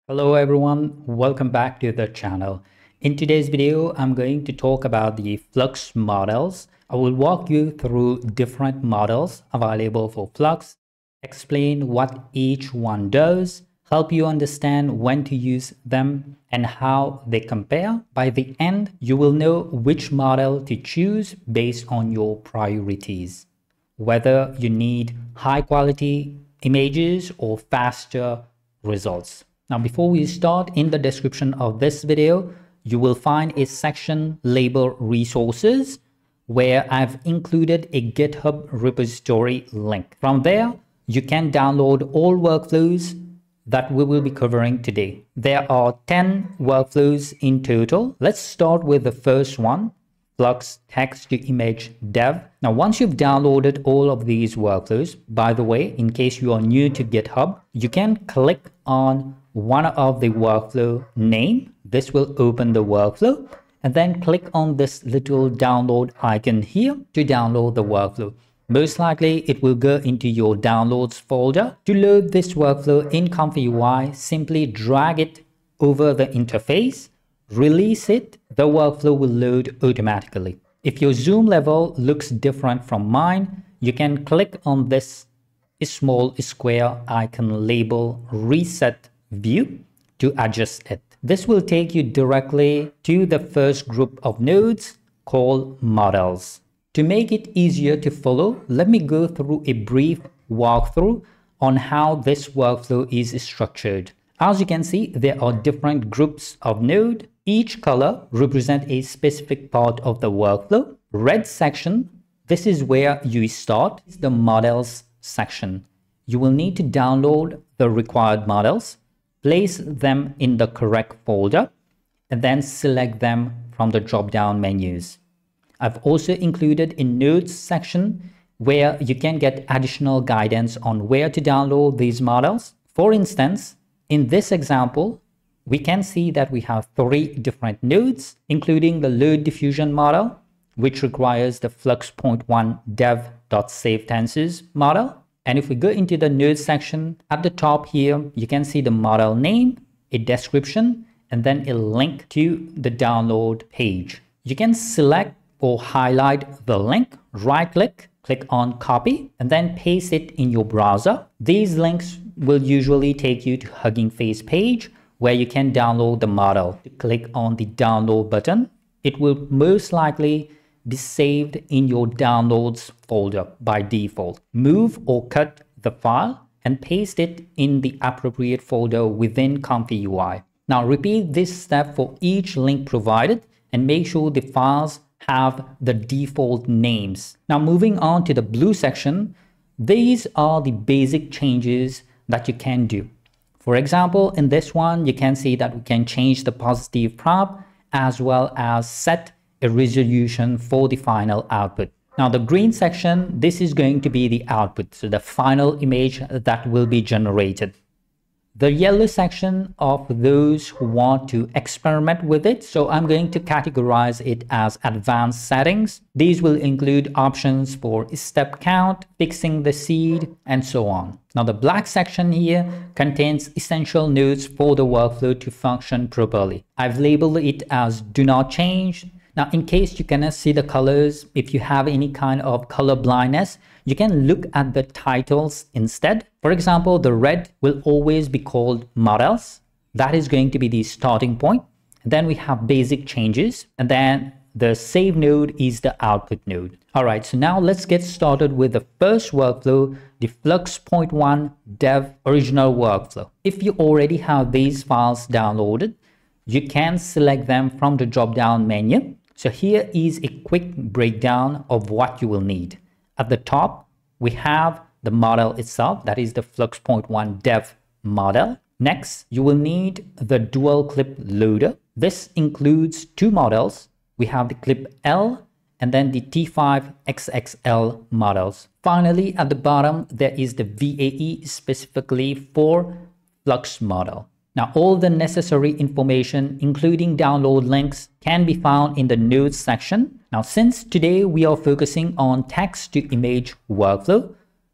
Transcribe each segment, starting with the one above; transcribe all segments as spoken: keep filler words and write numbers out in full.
Hello everyone, welcome back to the channel. In today's video, I'm going to talk about the Flux models. I will walk you through different models available for Flux, explain what each one does, help you understand when to use them and how they compare. By the end, you will know which model to choose based on your priorities, whether you need high quality images or faster results. Now, before we start, in the description of this video, you will find a section labeled resources where I've included a GitHub repository link. From there, you can download all workflows that we will be covering today. There are ten workflows in total. Let's start with the first one, Flux Text-to-Image Dev. Now, once you've downloaded all of these workflows, by the way, in case you are new to GitHub, you can click on one of the workflow name. This will open the workflow, and then click on this little download icon here to download the workflow. Most likely it will go into your downloads folder. To load this workflow in ComfyUI, simply drag it over the interface, release it, the workflow will load automatically. If your zoom level looks different from mine, you can click on this small square icon label reset view to adjust it. This will take you directly to the first group of nodes called models. To make it easier to follow, let me go through a brief walkthrough on how this workflow is structured. As you can see, there are different groups of node. Each color represents a specific part of the workflow. Red section, this is where you start. It's the models section. You will need to download the required models, place them in the correct folder, and then select them from the drop-down menus. I've also included a notes section where you can get additional guidance on where to download these models. For instance, in this example, we can see that we have three different nodes, including the load diffusion model, which requires the flux point one dev.saveTenses model. And if we go into the nodes section, at the top here, you can see the model name, a description, and then a link to the download page. You can select or highlight the link, right click, click on copy, and then paste it in your browser. These links will usually take you to Hugging Face page where you can download the model. Click on the download button. It will most likely be saved in your downloads folder by default. Move or cut the file and paste it in the appropriate folder within ComfyUI. Now repeat this step for each link provided and make sure the files have the default names. Now moving on to the blue section, these are the basic changes that you can do. For example, in this one, you can see that we can change the positive prop as well as set a resolution for the final output. Now the green section, this is going to be the output, so the final image that will be generated. The yellow section of those who want to experiment with it, so I'm going to categorize it as advanced settings. These will include options for step count, fixing the seed, and so on. Now the black section here contains essential nodes for the workflow to function properly. I've labeled it as do not change. Now, in case you cannot see the colors, if you have any kind of color blindness, you can look at the titles instead. For example, the red will always be called models. That is going to be the starting point. And then we have basic changes. And then the save node is the output node. All right, so now let's get started with the first workflow, the flux point one dev original workflow. If you already have these files downloaded, you can select them from the drop-down menu. So here is a quick breakdown of what you will need. At the top, we have the model itself, that is the flux point one dev model. Next, you will need the dual clip loader. This includes two models. We have the clip L and then the T five X X L models. Finally, at the bottom, there is the V A E specifically for Flux model. Now, all the necessary information, including download links, can be found in the notes section. Now, since today we are focusing on text-to-image workflow,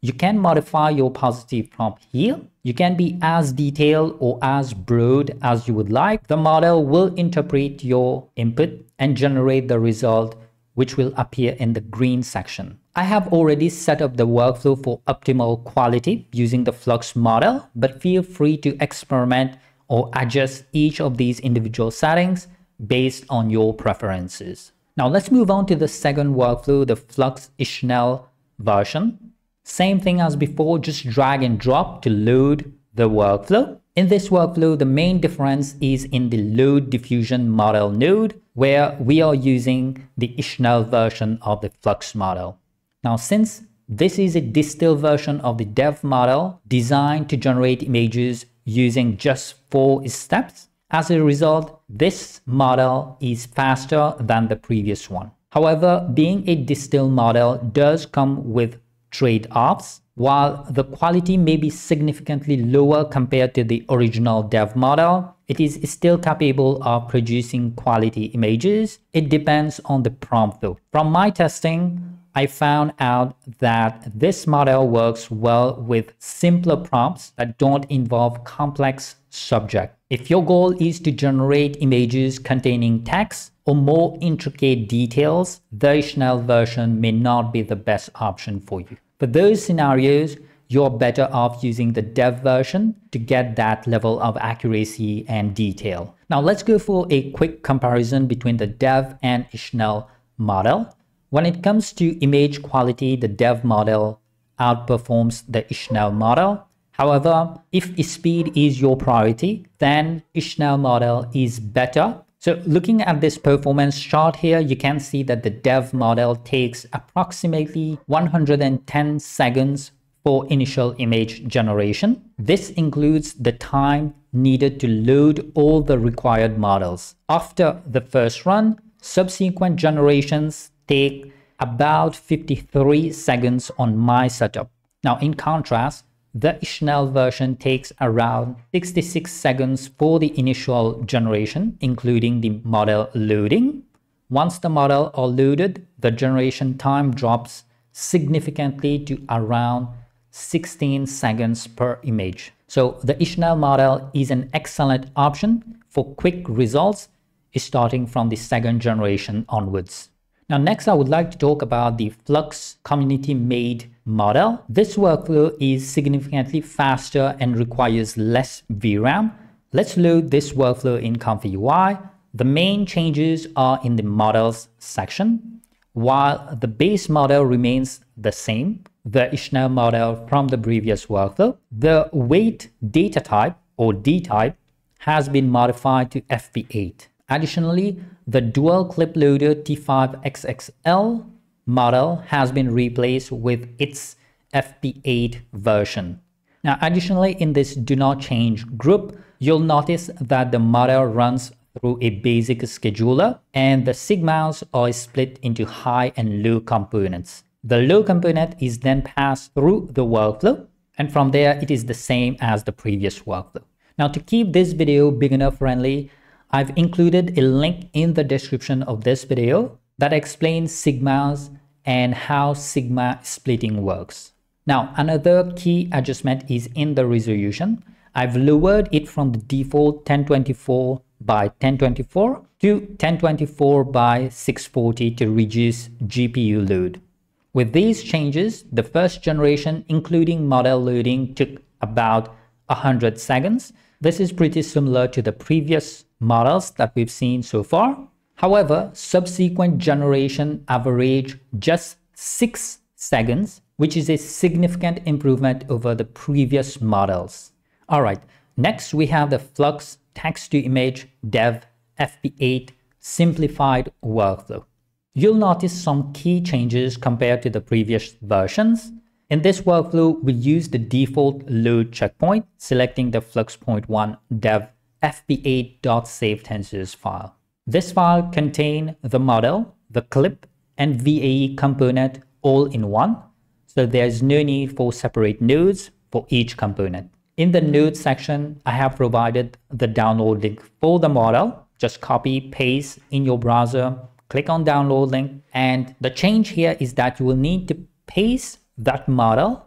you can modify your positive prompt here. You can be as detailed or as broad as you would like. The model will interpret your input and generate the result, which will appear in the green section. I have already set up the workflow for optimal quality using the Flux model, but feel free to experiment or adjust each of these individual settings based on your preferences. Now let's move on to the second workflow, the Flux Schnell version. Same thing as before, just drag and drop to load the workflow. In this workflow, the main difference is in the load diffusion model node, where we are using the Schnell version of the Flux model. Now, since this is a distilled version of the dev model designed to generate images using just four steps, as a result, this model is faster than the previous one. However, being a distilled model does come with trade-offs. While the quality may be significantly lower compared to the original dev model, it is still capable of producing quality images. It depends on the prompt though. From my testing, I found out that this model works well with simpler prompts that don't involve complex subject. If your goal is to generate images containing text or more intricate details, the Schnell version may not be the best option for you. For those scenarios, you're better off using the dev version to get that level of accuracy and detail. Now let's go for a quick comparison between the dev and Schnell model. When it comes to image quality, the dev model outperforms the Schnell model. However, if speed is your priority, then Schnell model is better. So looking at this performance chart here, you can see that the dev model takes approximately one hundred ten seconds for initial image generation. This includes the time needed to load all the required models. After the first run, subsequent generations take about fifty-three seconds on my setup. Now, in contrast, the Schnell version takes around sixty-six seconds for the initial generation, including the model loading. Once the model are loaded, the generation time drops significantly to around sixteen seconds per image. So the Schnell model is an excellent option for quick results starting from the second generation onwards. Now, next, I would like to talk about the Flux Community made model. This workflow is significantly faster and requires less V RAM. Let's load this workflow in ComfyUI. The main changes are in the models section. While the base model remains the same, the Schnell model from the previous workflow, the weight data type or D type has been modified to F P eight. Additionally, the dual clip loader T five X X L model has been replaced with its F P eight version. Now, additionally, in this do not change group, you'll notice that the model runs through a basic scheduler and the sigmas are split into high and low components. The low component is then passed through the workflow, and from there it is the same as the previous workflow. Now, to keep this video beginner friendly, I've included a link in the description of this video that explains sigmas and how sigma splitting works. Now, another key adjustment is in the resolution. I've lowered it from the default ten twenty-four by ten twenty-four to ten twenty-four by six forty to reduce G P U load. With these changes, the first generation, including model loading, took about one hundred seconds. This is pretty similar to the previous models that we've seen so far. However, subsequent generation average just six seconds, which is a significant improvement over the previous models. All right, next we have the Flux Text-to-Image Dev F P eight simplified workflow. You'll notice some key changes compared to the previous versions. In this workflow, we use the default load checkpoint, selecting the flux point one dev F P eight dot save tensors file. This file contains the model, the clip, and V A E component all in one, so there's no need for separate nodes for each component. In the node section, I have provided the download link for the model. Just copy, paste in your browser, click on download link, and the change here is that you will need to paste that model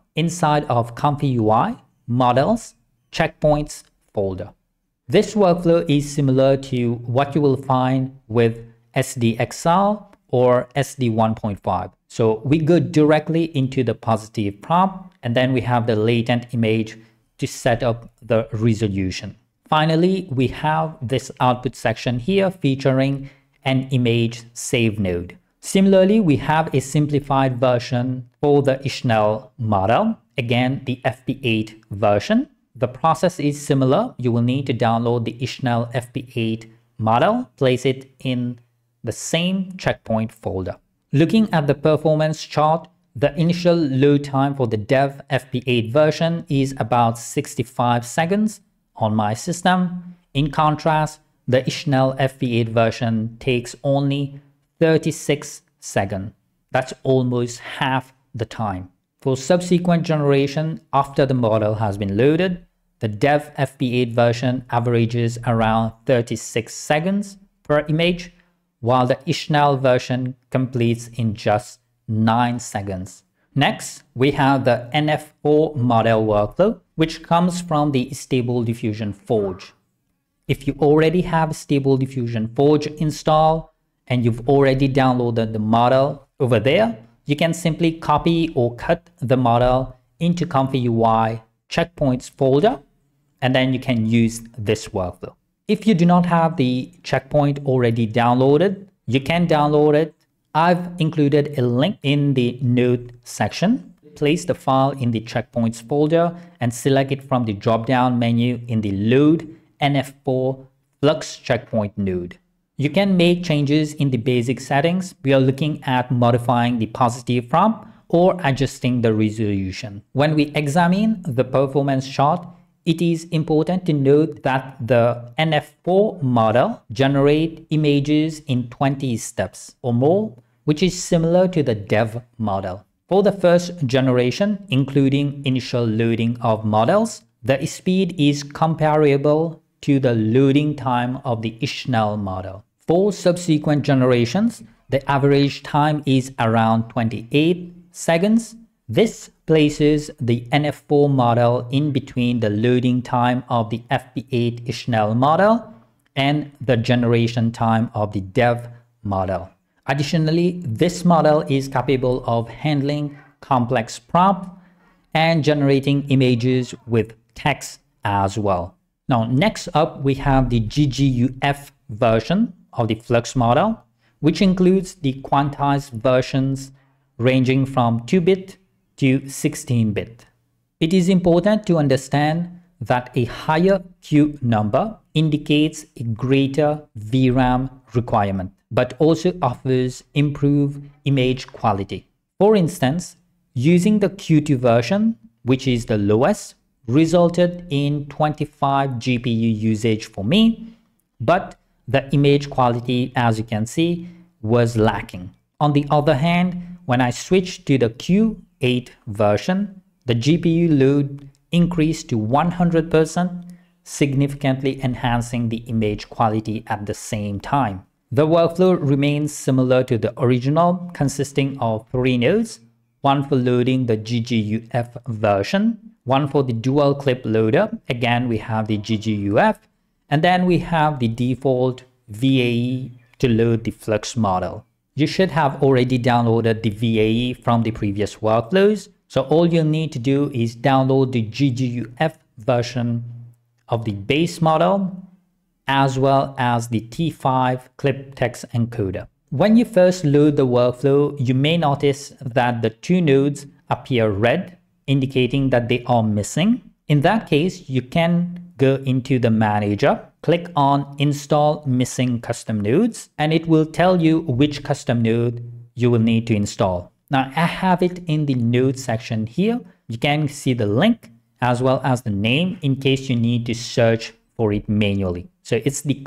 inside of ComfyUI, Models, Checkpoints folder. This workflow is similar to what you will find with S D X L or S D one point five. So we go directly into the positive prompt, and then we have the latent image to set up the resolution. Finally, we have this output section here featuring an image save node. Similarly, we have a simplified version for the Schnell model. Again, the F P eight version. The process is similar. You will need to download the Schnell F P eight model, place it in the same checkpoint folder. Looking at the performance chart, the initial load time for the Dev F P eight version is about sixty-five seconds on my system. In contrast, the Schnell F P eight version takes only thirty-six seconds. That's almost half the time. For subsequent generation after the model has been loaded, the Dev F P eight version averages around thirty-six seconds per image, while the Schnell version completes in just nine seconds. Next, we have the N F four model workflow, which comes from the Stable Diffusion Forge. If you already have Stable Diffusion Forge installed and you've already downloaded the model over there, you can simply copy or cut the model into ComfyUI checkpoints folder, and then you can use this workflow. If you do not have the checkpoint already downloaded, you can download it. I've included a link in the note section. Place the file in the checkpoints folder and select it from the drop-down menu in the Load N F four Flux checkpoint node. You can make changes in the basic settings. We are looking at modifying the positive prompt or adjusting the resolution. When we examine the performance chart, it is important to note that the N F four model generates images in twenty steps or more, which is similar to the Dev model. For the first generation, including initial loading of models, the speed is comparable to the loading time of the Schnell model. For subsequent generations, the average time is around twenty-eight seconds. This places the N F four model in between the loading time of the F P eight Schnell model and the generation time of the Dev model. Additionally, this model is capable of handling complex prompts and generating images with text as well. Now, next up, we have the G G U F version of the Flux model, which includes the quantized versions ranging from two bit to sixteen bit. It is important to understand that a higher Q number indicates a greater V RAM requirement, but also offers improved image quality. For instance, using the Q two version, which is the lowest, resulted in twenty-five G P U usage for me, but the image quality, as you can see, was lacking. On the other hand, when I switched to the Q eight version, the G P U load increased to one hundred percent, significantly enhancing the image quality at the same time. The workflow remains similar to the original, consisting of three nodes, one for loading the G G U F version, one for the dual clip loader. Again, we have the G G U F, and then we have the default V A E to load the Flux model. You should have already downloaded the V A E from the previous workflows. So all you need to do is download the G G U F version of the base model, as well as the T five clip text encoder. When you first load the workflow, you may notice that the two nodes appear red, indicating that they are missing. In that case, you can go into the manager, click on Install Missing Custom Nodes, and it will tell you which custom node you will need to install. Now, I have it in the node section here. You can see the link as well as the name in case you need to search for it manually. So it's the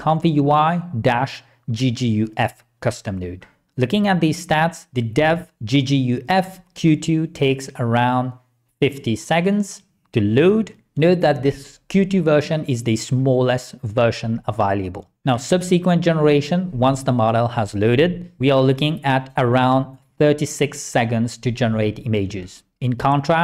ComfyUI-G G U F custom node. Looking at these stats, the Dev G G U F Q two takes around fifty seconds to load. Note that this Q two version is the smallest version available. Now, subsequent generation, once the model has loaded, we are looking at around thirty-six seconds to generate images. In contrast,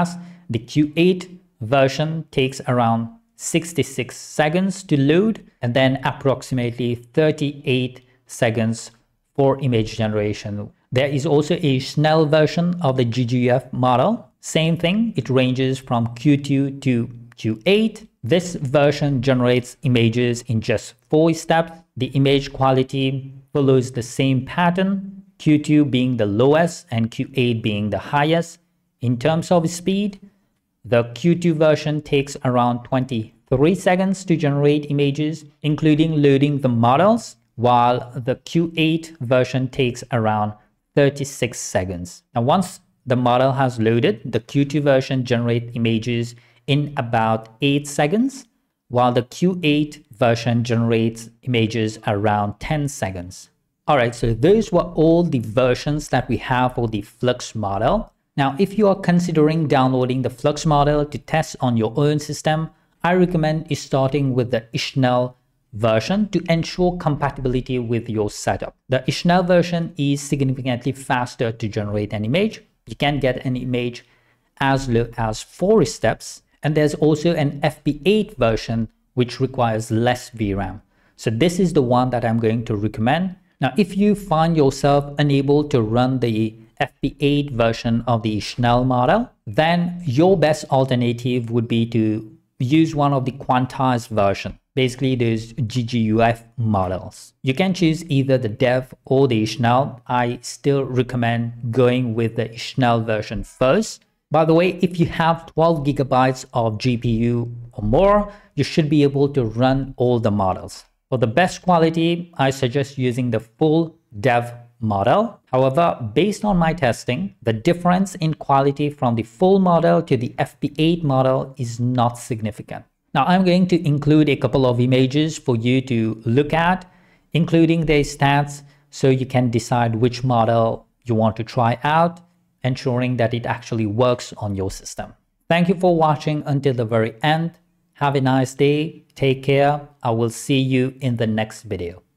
The Q eight version takes around sixty-six seconds to load, and then approximately thirty-eight seconds for image generation. There is also a Schnell version of the G G U F model. Same thing, it ranges from Q two to Q eight. This version generates images in just four steps. The image quality follows the same pattern, Q two being the lowest and Q eight being the highest. In terms of speed, the Q two version takes around twenty-three seconds to generate images, including loading the models, while the Q eight version takes around thirty-six seconds. Now, once the model has loaded, the Q two version generates images in about eight seconds, while the Q eight version generates images around ten seconds. All right, so those were all the versions that we have for the Flux model. Now, if you are considering downloading the Flux model to test on your own system, I recommend starting with the Schnell version to ensure compatibility with your setup. The Schnell version is significantly faster to generate an image. You can get an image as low as four steps. And there's also an F P eight version which requires less V RAM. So this is the one that I'm going to recommend. Now, if you find yourself unable to run the F P eight version of the Schnell model, then your best alternative would be to use one of the quantized version, basically those G G U F models. You can choose either the Dev or the Schnell. I still recommend going with the Schnell version first. By the way, if you have twelve gigabytes of G P U or more, you should be able to run all the models. For the best quality, I suggest using the full Dev model. However, based on my testing, the difference in quality from the full model to the F P eight model is not significant. Now, I'm going to include a couple of images for you to look at, including their stats, so you can decide which model you want to try out, ensuring that it actually works on your system. Thank you for watching until the very end. Have a nice day. Take care. I will see you in the next video.